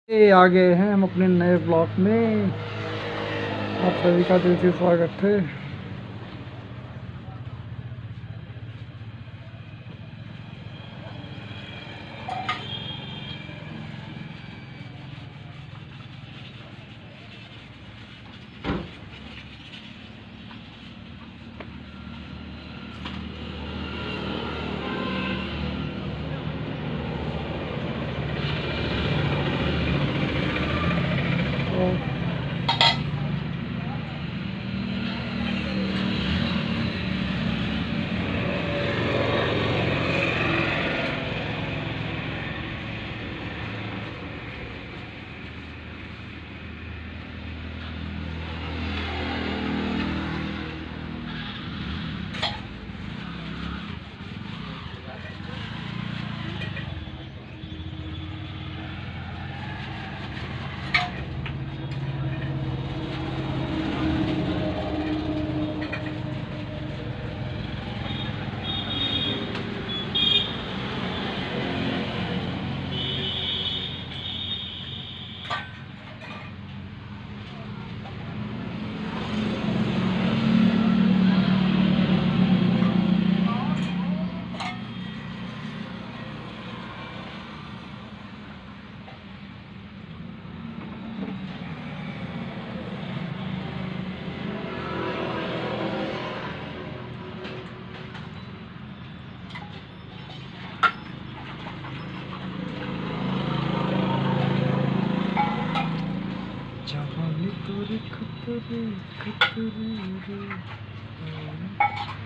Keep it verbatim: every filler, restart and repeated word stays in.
ये आ गए हैं हम अपने नए ब्लॉग में। आप सभी का दिल से स्वागत है। और जवानी तोरी खतरे खतरे रे।